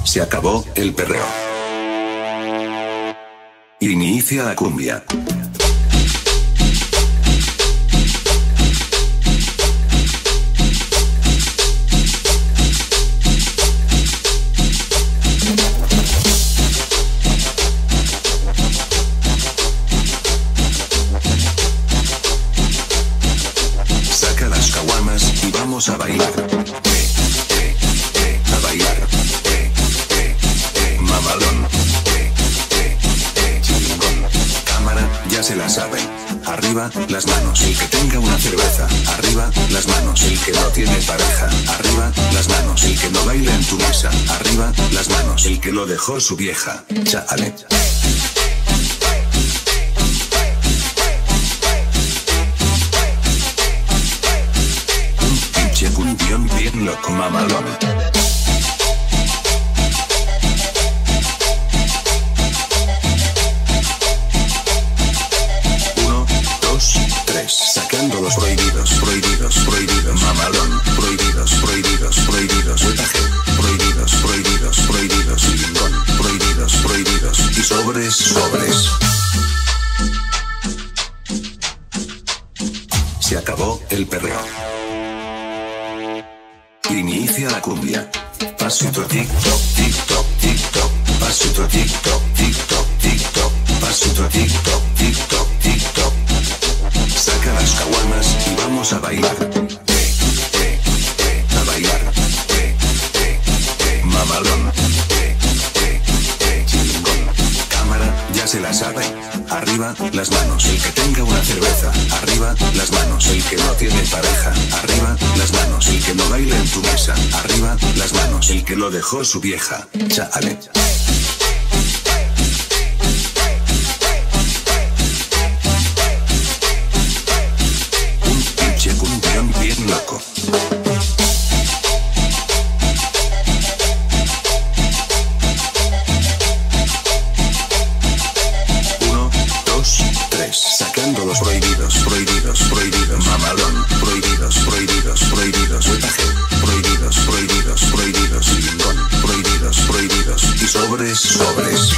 Se acabó el perreo. Inicia la cumbia. Saca las caguamas y vamos a bailar. A bailar. Mamalón. Chingón. Cámara, ya se la saben. Arriba, las manos. El que tenga una cerveza. Arriba, las manos. El que no tiene pareja. Arriba, las manos. El que no baila en tu mesa. Arriba, las manos. El que lo dejó su vieja. Chale. Pinche cumbión bien loco, mamalón. Sacando los prohibidos, prohibidos, prohibidos, mamalón, prohibidos, prohibidos, prohibidos, etaje, prohibidos, prohibidos, prohibidos, lingón, prohibidos, prohibidos, y sobres, sobres. Se acabó el perreo. Inicia la cumbia. Pasito tic-toc, tic-toc, tic-toc, pasito tic-toc, tic-toc, tic-toc, pasito tic-toc, tic-toc, tic-toc. Saca las caguamas y vamos a bailar. A bailar. Mamalón. Chingón. Cámara, ya se la sabe. Arriba, las manos. El que tenga una cerveza. Arriba, las manos. El que no tiene pareja. Arriba, las manos. El que no baila en tu mesa. Arriba, las manos. El que lo dejó su vieja. Chale. Cumbión bien loco. Uno, dos, tres. Sacando los prohibidos, prohibidos, prohibidos, mamalón, prohibidos, prohibidos, prohibidos, etaje, prohibidos, prohibidos, prohibidos, lingón, prohibidos, prohibidos, y sobres, sobres.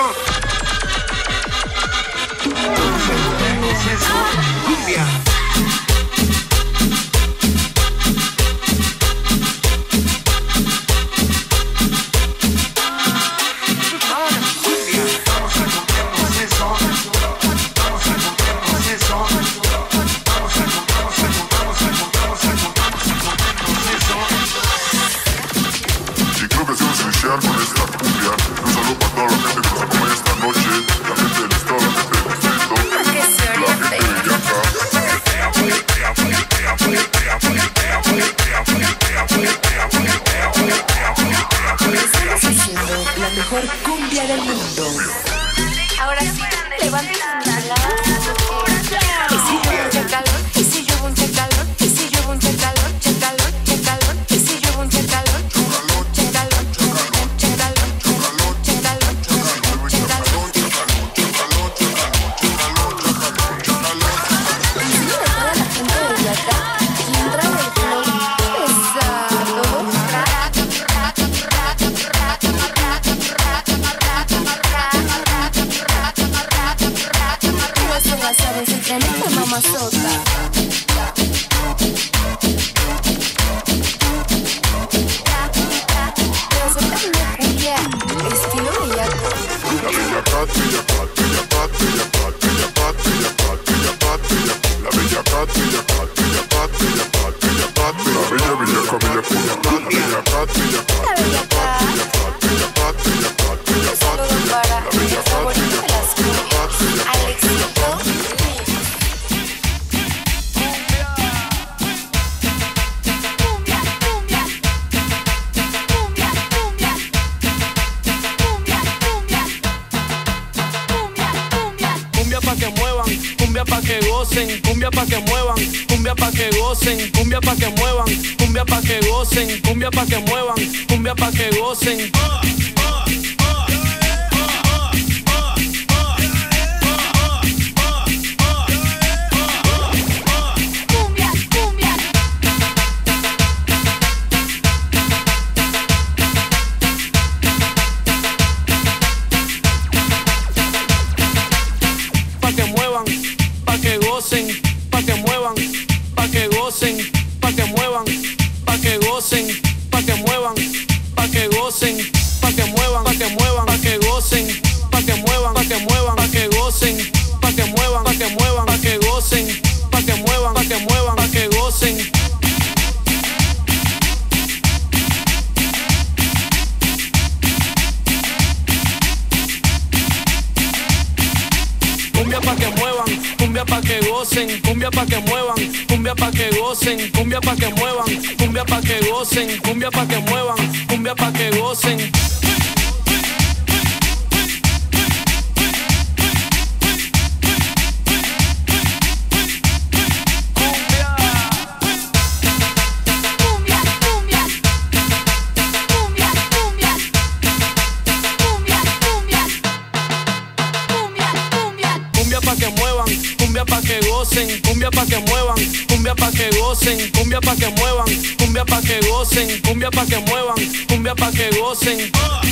eso? ¿Qué es eso? Cumbia. Con esta cumbia, un saludo para toda la gente que nos acompaña esta noche, la gente del estado, la gente del distrito, la gente de Villaca. Estamos haciendo la mejor cumbia del mundo. Ahora sí, levanten la y si llueve un chacalón, y si llueve un chacalón, y si llueve un chacalón, chacalón, chacalón, y si llueve un chacalón, chacalón, chacalón, chacalón, chacalón, chacalón. Para toda la gente de Villaca, quien trae el flow pesado. No se la saben, se tremenda mamazota. Pero se termina cumbia, estilo Villaco. La Bellacat, Bellacat, Bellacat, Bellacat, Bellacat, Bellacat, Bellacat, Bellacat. La Bellacat, Bellacat, Bellacat, Bellacat, Bellacat. La bella Bellaca, Bellacat, la Bellacat, Bellacat, Bellacat, Bellacat, Bellacat, Un Bellacat, saludo para la mi Bellacat, favorito de las cumbias, Alexito. Cumbia pa' que muevan, cumbia pa' que gocen, cumbia pa' que muevan, cumbia pa' que gocen, cumbia pa' que muevan, cumbia pa' que gocen, cumbia pa' que muevan, cumbia pa' que gocen. Pa' que muevan, pa' que gocen, pa' que muevan, pa' que gocen, pa' que muevan, pa' que gocen, pa' que muevan, pa' que gocen, pa' que muevan, pa' que muevan, pa' que gocen, pa' que muevan, pa' que muevan, pa' que gocen, pa' que muevan, pa' que muevan, pa' que gocen, pa' que muevan, pa' que muevan, pa' que gocen. Cumbia pa' que muevan, cumbia pa' que gocen, cumbia pa' que muevan, cumbia pa' que gocen, cumbia pa' que muevan, cumbia pa' que gocen, cumbia pa' que muevan, cumbia pa' que gocen. Cumbia pa' que muevan, cumbia pa' que gocen, cumbia pa' que muevan, cumbia pa' que gocen, cumbia pa' que muevan, cumbia pa' que gocen, cumbia pa' que muevan, cumbia pa' que gocen.